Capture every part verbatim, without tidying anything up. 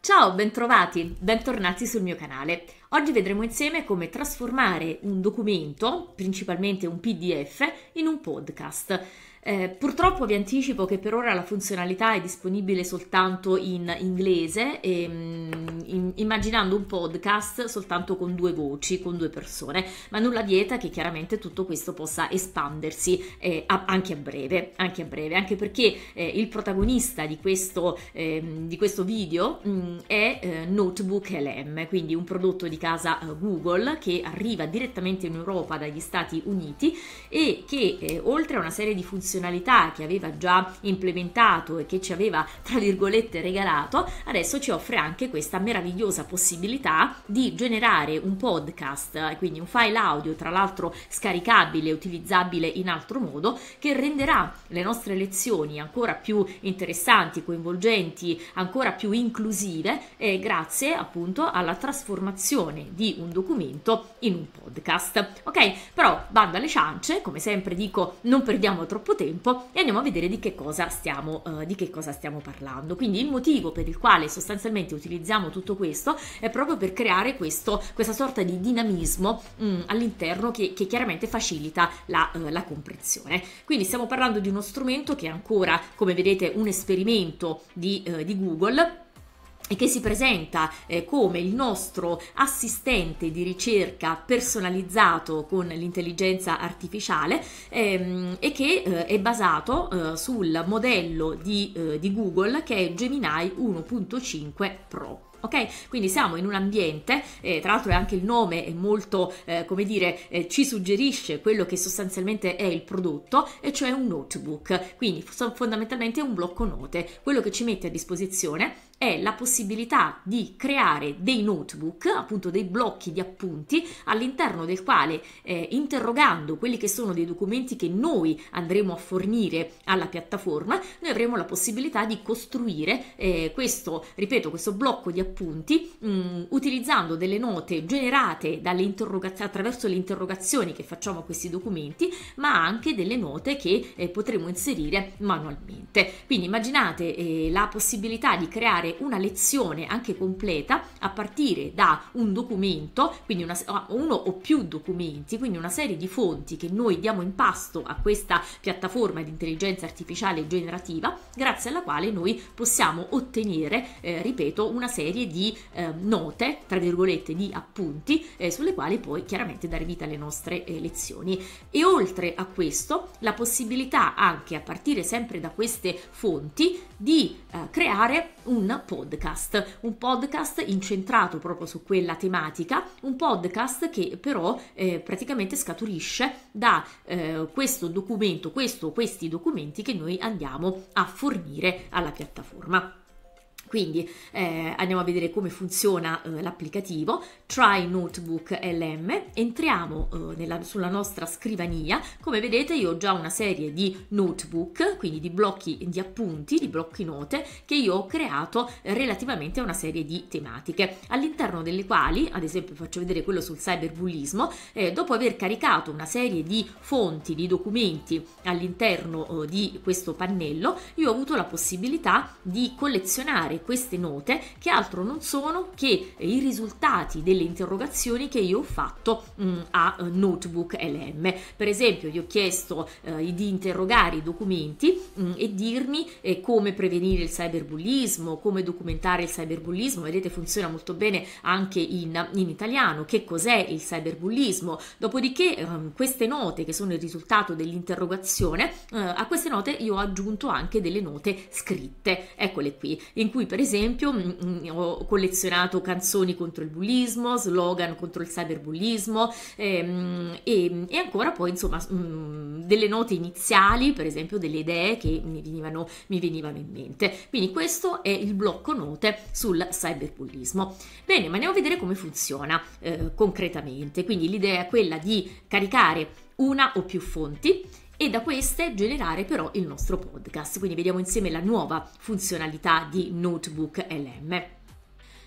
Ciao, bentrovati, bentornati sul mio canale. Oggi vedremo insieme come trasformare un documento, principalmente un P D F, in un podcast. Eh, purtroppo vi anticipo che per ora la funzionalità è disponibile soltanto in inglese, e, in, immaginando un podcast soltanto con due voci, con due persone, ma nulla vieta che chiaramente tutto questo possa espandersi eh, a, anche a breve, anche a breve, anche perché eh, il protagonista di questo, eh, di questo video mh, è eh, Notebook L M, quindi un prodotto di casa eh, Google che arriva direttamente in Europa dagli Stati Uniti e che eh, oltre a una serie di funzionalità che aveva già implementato e che ci aveva tra virgolette regalato, adesso ci offre anche questa meravigliosa possibilità di generare un podcast, quindi un file audio tra l'altro scaricabile e utilizzabile in altro modo, che renderà le nostre lezioni ancora più interessanti, coinvolgenti, ancora più inclusive, eh, grazie appunto alla trasformazione di un documento in un podcast. Ok, però bando alle ciance, come sempre dico, non perdiamo troppo tempo e andiamo a vedere di che cosa stiamo, uh, di che cosa stiamo parlando. Quindi il motivo per il quale sostanzialmente utilizziamo tutto questo è proprio per creare questo, questa sorta di dinamismo um, all'interno che, che chiaramente facilita la, uh, la comprensione. Quindi stiamo parlando di uno strumento che è ancora, come vedete, un esperimento di, uh, di Google, e che si presenta eh, come il nostro assistente di ricerca personalizzato con l'intelligenza artificiale ehm, e che eh, è basato eh, sul modello di, eh, di Google che è Gemini uno punto cinque Pro. Ok, quindi siamo in un ambiente, eh, tra l'altro anche il nome è molto, eh, come dire, eh, ci suggerisce quello che sostanzialmente è il prodotto, e cioè un notebook, quindi fondamentalmente un blocco note. Quello che ci mette a disposizione è la possibilità di creare dei notebook, appunto dei blocchi di appunti, all'interno del quale, eh, interrogando quelli che sono dei documenti che noi andremo a fornire alla piattaforma, noi avremo la possibilità di costruire eh, questo, ripeto, questo blocco di appunti mh, utilizzando delle note generate dalle interrogazioni, attraverso le interrogazioni che facciamo a questi documenti, ma anche delle note che eh, potremo inserire manualmente. Quindi immaginate eh, la possibilità di creare una lezione anche completa a partire da un documento, quindi una, uno o più documenti, quindi una serie di fonti che noi diamo in pasto a questa piattaforma di intelligenza artificiale generativa, grazie alla quale noi possiamo ottenere, eh, ripeto, una serie di eh, note, tra virgolette, di appunti, eh, sulle quali poi chiaramente dare vita alle nostre eh, lezioni. E oltre a questo, la possibilità anche a partire sempre da queste fonti di eh, creare un podcast, un podcast incentrato proprio su quella tematica, un podcast che però eh, praticamente scaturisce da eh, questo documento, questo, questi documenti che noi andiamo a fornire alla piattaforma. Quindi eh, andiamo a vedere come funziona eh, l'applicativo. Try Notebook L M, entriamo eh, nella, sulla nostra scrivania. Come vedete io ho già una serie di notebook, quindi di blocchi di appunti, di blocchi note, che io ho creato eh, relativamente a una serie di tematiche, all'interno delle quali, ad esempio faccio vedere quello sul cyberbullismo, eh, dopo aver caricato una serie di fonti, di documenti all'interno eh, di questo pannello, io ho avuto la possibilità di collezionare queste note, che altro non sono che i risultati delle interrogazioni che io ho fatto mh, a uh, Notebook L M. Per esempio gli ho chiesto uh, di interrogare i documenti mh, e dirmi eh, come prevenire il cyberbullismo, come documentare il cyberbullismo. Vedete, funziona molto bene anche in, in italiano, che cos'è il cyberbullismo. Dopodiché um, queste note, che sono il risultato dell'interrogazione, uh, a queste note io ho aggiunto anche delle note scritte, eccole qui, in cui per esempio mh, ho collezionato canzoni contro il bullismo, slogan contro il cyberbullismo ehm, e, e ancora poi insomma mh, delle note iniziali, per esempio delle idee che mi venivano, mi venivano in mente. Quindi questo è il blocco note sul cyberbullismo. Bene, ma andiamo a vedere come funziona eh, concretamente. Quindi l'idea è quella di caricare una o più fonti e da queste generare però il nostro podcast. Quindi vediamo insieme la nuova funzionalità di Notebook L M.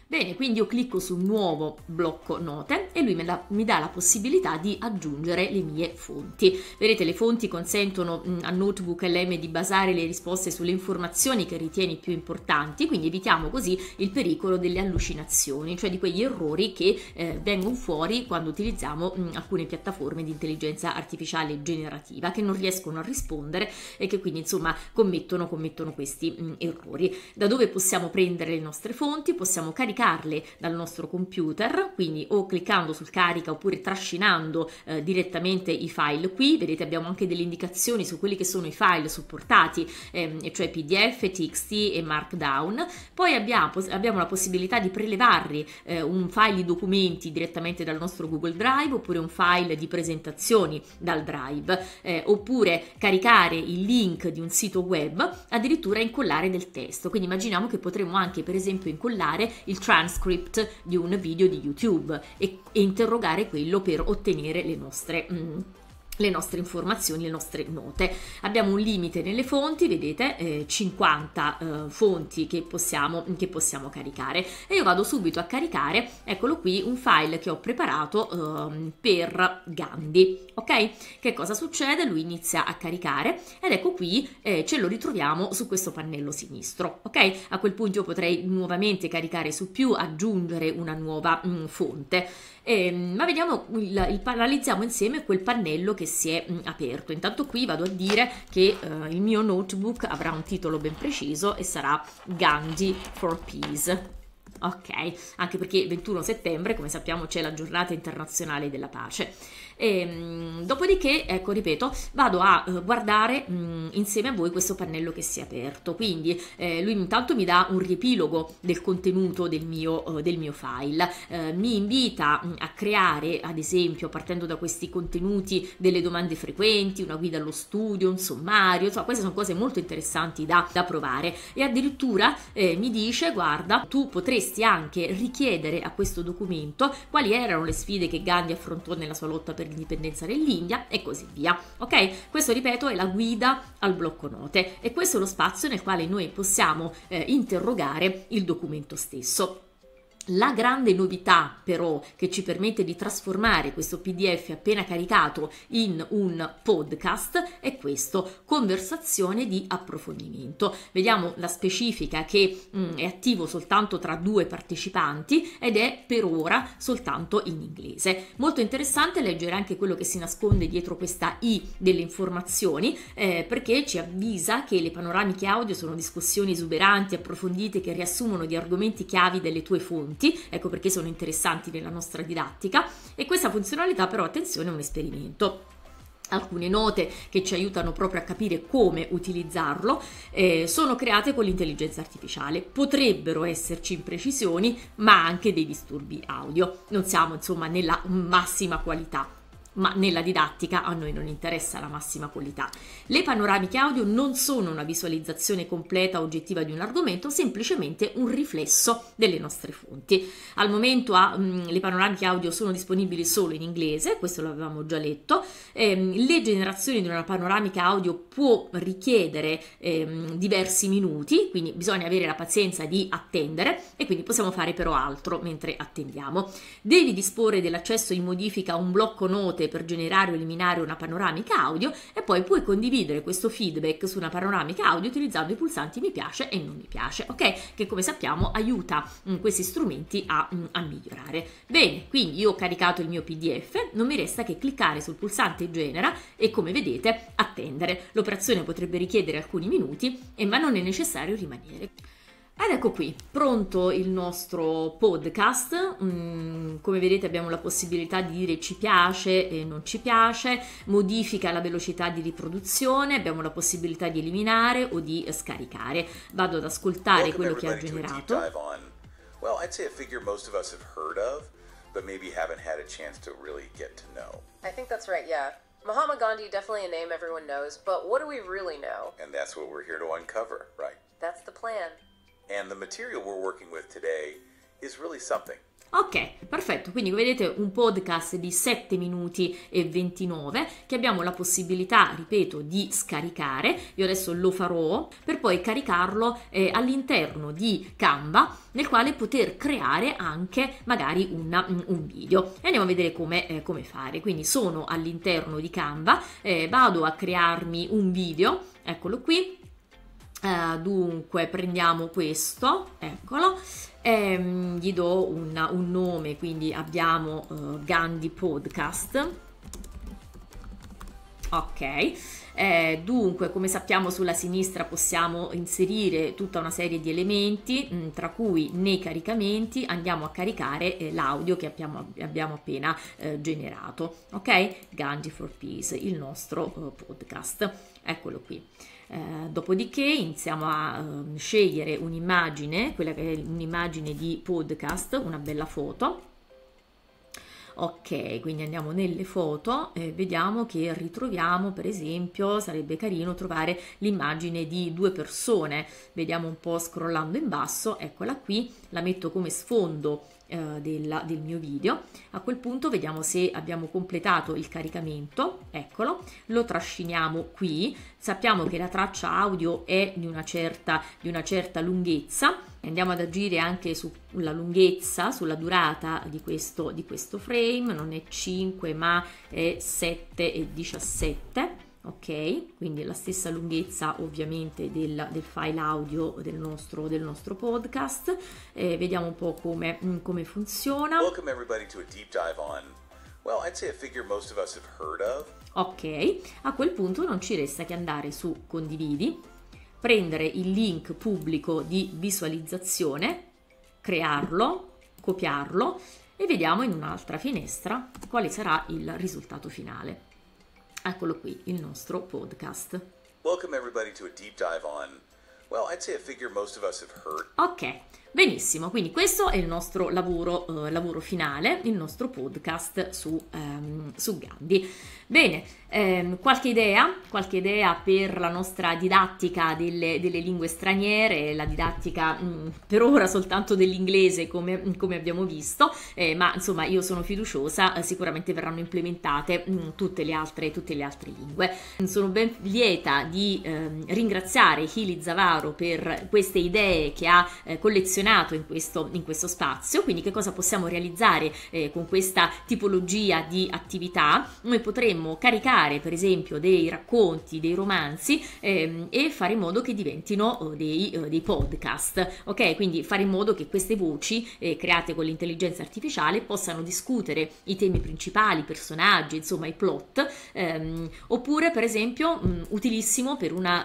Bene, quindi io clicco sul nuovo blocco note e lui me la, mi dà la possibilità di aggiungere le mie fonti. Vedete, le fonti consentono mh, a Notebook L M di basare le risposte sulle informazioni che ritieni più importanti, quindi evitiamo così il pericolo delle allucinazioni, cioè di quegli errori che eh, vengono fuori quando utilizziamo mh, alcune piattaforme di intelligenza artificiale generativa che non riescono a rispondere e che quindi insomma commettono, commettono questi mh, errori. Da dove possiamo prendere le nostre fonti? Possiamo caricare dal nostro computer, quindi o cliccando sul carica oppure trascinando eh, direttamente i file qui. Vedete, abbiamo anche delle indicazioni su quelli che sono i file supportati, ehm, cioè P D F, T X T e Markdown. Poi abbiamo, abbiamo la possibilità di prelevarli eh, un file di documenti direttamente dal nostro Google Drive oppure un file di presentazioni dal Drive, eh, oppure caricare il link di un sito web, addirittura incollare del testo. Quindi immaginiamo che potremmo anche per esempio incollare il transcript di un video di YouTube e, e interrogare quello per ottenere le nostre mm, le nostre informazioni, le nostre note. Abbiamo un limite nelle fonti, vedete, eh, cinquanta eh, fonti che possiamo, che possiamo caricare, e io vado subito a caricare, eccolo qui, un file che ho preparato eh, per Gandhi. Ok? Che cosa succede? Lui inizia a caricare ed ecco qui eh, ce lo ritroviamo su questo pannello sinistro. Ok? A quel punto io potrei nuovamente caricare su più, aggiungere una nuova mh, fonte. Eh, ma vediamo, il, il, analizziamo insieme quel pannello che si è mh, aperto. Intanto qui vado a dire che eh, il mio notebook avrà un titolo ben preciso e sarà Gandhi for Peace. Ok, anche perché ventuno settembre, come sappiamo, c'è la giornata internazionale della pace. E, dopodiché, ecco, ripeto, vado a eh, guardare mh, insieme a voi questo pannello che si è aperto. Quindi eh, lui intanto mi dà un riepilogo del contenuto del mio, eh, del mio file, eh, mi invita mh, a creare, ad esempio, partendo da questi contenuti, delle domande frequenti, una guida allo studio, un sommario. Insomma, queste sono cose molto interessanti da, da provare, e addirittura eh, mi dice: guarda, tu potresti anche richiedere a questo documento quali erano le sfide che Gandhi affrontò nella sua lotta per l'indipendenza dell'India e così via. Ok? Questo, ripeto, è la guida al blocco note e questo è lo spazio nel quale noi possiamo eh, interrogare il documento stesso. La grande novità però che ci permette di trasformare questo P D F appena caricato in un podcast è questo: conversazione di approfondimento. Vediamo la specifica che mh, è attivo soltanto tra due partecipanti ed è per ora soltanto in inglese. Molto interessante leggere anche quello che si nasconde dietro questa I delle informazioni, eh, perché ci avvisa che le panoramiche audio sono discussioni esuberanti, approfondite, che riassumono gli argomenti chiavi delle tue fonti. Ecco perché sono interessanti nella nostra didattica, e questa funzionalità però, attenzione, è un esperimento. Alcune note che ci aiutano proprio a capire come utilizzarlo eh, sono create con l'intelligenza artificiale. Potrebbero esserci imprecisioni, ma anche dei disturbi audio. Non siamo insomma nella massima qualità, ma nella didattica a noi non interessa la massima qualità. Le panoramiche audio non sono una visualizzazione completa oggettiva di un argomento, semplicemente un riflesso delle nostre fonti. Al momento ah, mh, le panoramiche audio sono disponibili solo in inglese, questo l'avevamo già letto. Ehm, le generazioni di una panoramica audio può richiedere ehm, diversi minuti, quindi bisogna avere la pazienza di attendere, e quindi possiamo fare però altro mentre attendiamo. Devi disporre dell'accesso in modifica a un blocco note per generare o eliminare una panoramica audio, e poi puoi condividere questo feedback su una panoramica audio utilizzando i pulsanti mi piace e non mi piace, ok? Che come sappiamo aiuta mh, questi strumenti a, mh, a migliorare. Bene, quindi io ho caricato il mio P D F, non mi resta che cliccare sul pulsante genera e, come vedete, attendere. L'operazione potrebbe richiedere alcuni minuti, e ma non è necessario rimanere. Ed ecco qui, pronto il nostro podcast. Mm, come vedete abbiamo la possibilità di dire ci piace e non ci piace, modifica la velocità di riproduzione, abbiamo la possibilità di eliminare o di scaricare. Vado ad ascoltare quello che ha generato. Well, I'd say a figure most of us have heard of, but maybe haven't had a chance to really get to know. I think that's right, yeah. Mahatma Gandhi, definitely a name everyone knows, but what do we really know? And that's what we're here to uncover, right? That's the plan. And the material we're working with today is really something. Ok, perfetto, quindi vedete un podcast di sette minuti e ventinove che abbiamo la possibilità, ripeto, di scaricare. Io adesso lo farò per poi caricarlo eh, all'interno di Canva, nel quale poter creare anche magari una, un video. E andiamo a vedere come, eh, come fare. Quindi sono all'interno di Canva, eh, vado a crearmi un video, eccolo qui. Uh, dunque prendiamo questo, eccolo, e, um, gli do una, un nome, quindi abbiamo uh, Gandhi Podcast. Ok, eh, dunque come sappiamo sulla sinistra possiamo inserire tutta una serie di elementi, mh, tra cui nei caricamenti andiamo a caricare eh, l'audio che abbiamo, abbiamo appena eh, generato. Ok, Gandhi for Peace, il nostro uh, podcast, eccolo qui. Uh, dopodiché iniziamo a uh, scegliere un'immagine, quella che è un'immagine di podcast, una bella foto. Ok, quindi andiamo nelle foto e vediamo che ritroviamo, per esempio, sarebbe carino trovare l'immagine di due persone. Vediamo un po' scrollando in basso, eccola qui, la metto come sfondo eh, della, del mio video. A quel punto vediamo se abbiamo completato il caricamento, eccolo, lo trasciniamo qui. Sappiamo che la traccia audio è di una certa, di una certa lunghezza. Andiamo ad agire anche sulla lunghezza, sulla durata di questo, di questo frame, non è cinque ma è sette e diciassette, ok? Quindi la stessa lunghezza ovviamente del, del file audio del nostro, del nostro podcast. Eh, vediamo un po' come, come funziona. Welcome everybody to a deep dive on, well, I'd say a figure most of us have heard of. Ok, a quel punto non ci resta che andare su condividi, prendere il link pubblico di visualizzazione, crearlo, copiarlo e vediamo in un'altra finestra quale sarà il risultato finale. Eccolo qui, il nostro podcast. Welcome everybody to a deep dive on, well, I'd say a figure most of us have heard. Ok, benissimo, quindi questo è il nostro lavoro, eh, lavoro finale, il nostro podcast su, ehm, su Gandhi. Bene, ehm, qualche idea? Qualche idea per la nostra didattica delle, delle lingue straniere, la didattica mh, per ora soltanto dell'inglese come, come abbiamo visto, eh, ma insomma io sono fiduciosa, eh, sicuramente verranno implementate mh, tutte le altre, tutte le altre lingue. Sono ben lieta di ehm, ringraziare Hili Zavaro per queste idee che ha eh, collezionato in questo, in questo spazio. Quindi che cosa possiamo realizzare eh, con questa tipologia di attività? Noi potremmo caricare per esempio dei racconti, dei romanzi ehm, e fare in modo che diventino oh, dei, oh, dei podcast, ok? Quindi fare in modo che queste voci eh, create con l'intelligenza artificiale possano discutere i temi principali, i personaggi, insomma i plot, ehm, oppure per esempio mh, utilissimo per una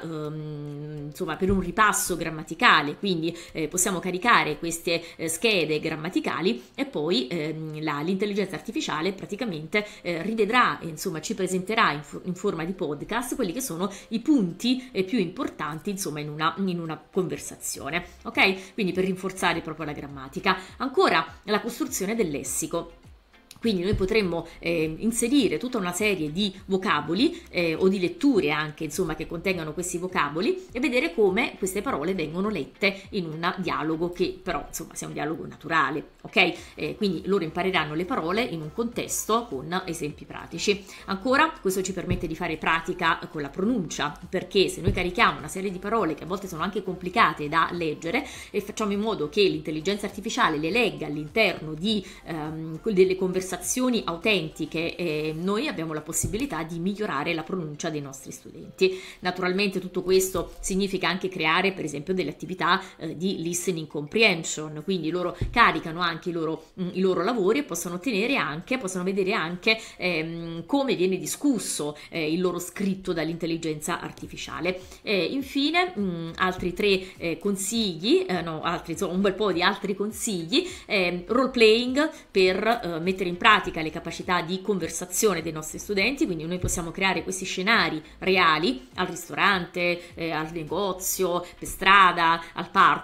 um, insomma per un ripasso grammaticale, quindi eh, possiamo caricare queste eh, schede grammaticali e poi ehm, la, l'intelligenza artificiale praticamente eh, rivedrà, insomma ci presenterà in, for- in forma di podcast quelli che sono i punti eh, più importanti insomma in una, in una conversazione, ok? Quindi per rinforzare proprio la grammatica. Ancora la costruzione del lessico. Quindi noi potremmo eh, inserire tutta una serie di vocaboli eh, o di letture anche, insomma, che contengano questi vocaboli e vedere come queste parole vengono lette in un dialogo che però, insomma, sia un dialogo naturale, ok? Eh, quindi loro impareranno le parole in un contesto con esempi pratici. Ancora, questo ci permette di fare pratica con la pronuncia, perché se noi carichiamo una serie di parole che a volte sono anche complicate da leggere e facciamo in modo che l'intelligenza artificiale le legga all'interno di ehm, delle conversazioni autentiche, eh, noi abbiamo la possibilità di migliorare la pronuncia dei nostri studenti. Naturalmente tutto questo significa anche creare per esempio delle attività eh, di listening comprehension, quindi loro caricano anche i loro, mh, i loro lavori e possono ottenere anche, possono vedere anche ehm, come viene discusso eh, il loro scritto dall'intelligenza artificiale. E infine mh, altri tre eh, consigli, eh, no altri insomma un bel po' di altri consigli, eh, role playing per eh, mettere in pratica le capacità di conversazione dei nostri studenti, quindi noi possiamo creare questi scenari reali al ristorante, eh, al negozio, per strada, al parco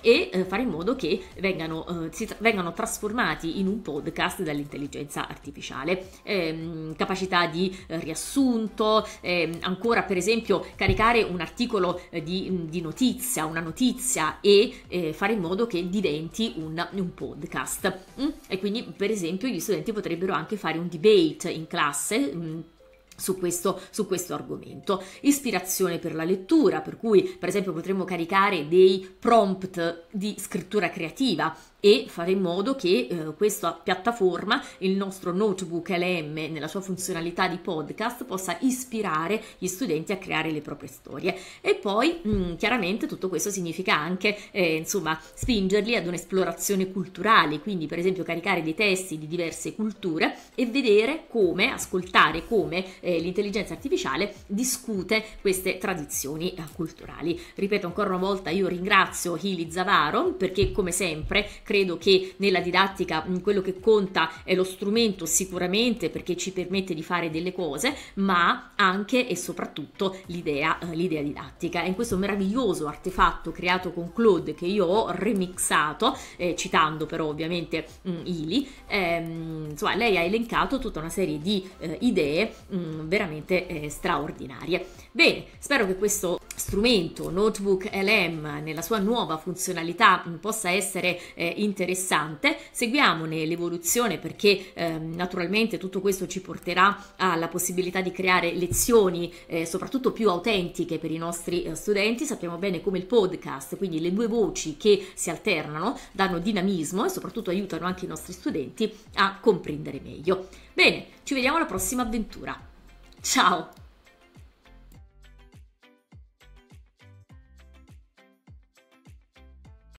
e eh, fare in modo che vengano, eh, si tra- vengano trasformati in un podcast dall'intelligenza artificiale. Eh, capacità di eh, riassunto, eh, ancora per esempio caricare un articolo eh, di, di notizia, una notizia e eh, fare in modo che diventi un, un podcast. Mm? E quindi per esempio gli studenti potrebbero anche fare un debate in classe mm, Su questo, su questo argomento. Ispirazione per la lettura, per cui per esempio potremmo caricare dei prompt di scrittura creativa e fare in modo che eh, questa piattaforma, il nostro Notebook L M nella sua funzionalità di podcast, possa ispirare gli studenti a creare le proprie storie. E poi mh, chiaramente tutto questo significa anche eh, insomma spingerli ad un'esplorazione culturale, quindi per esempio caricare dei testi di diverse culture e vedere come, ascoltare come eh, l'intelligenza artificiale discute queste tradizioni eh, culturali. Ripeto ancora una volta, io ringrazio Hili Zavaro perché come sempre credo che nella didattica quello che conta è lo strumento sicuramente, perché ci permette di fare delle cose, ma anche e soprattutto l'idea, l'idea didattica. E in questo meraviglioso artefatto creato con Claude, che io ho remixato, eh, citando però ovviamente mh, Hili, ehm, insomma lei ha elencato tutta una serie di eh, idee mh, veramente eh, straordinarie. Bene, spero che questo strumento Notebook L M nella sua nuova funzionalità mh, possa essere eh, interessante. Seguiamone l'evoluzione perché eh, naturalmente tutto questo ci porterà alla possibilità di creare lezioni eh, soprattutto più autentiche per i nostri eh, studenti. Sappiamo bene come il podcast, quindi le due voci che si alternano, danno dinamismo e soprattutto aiutano anche i nostri studenti a comprendere meglio. Bene, ci vediamo alla prossima avventura. Ciao!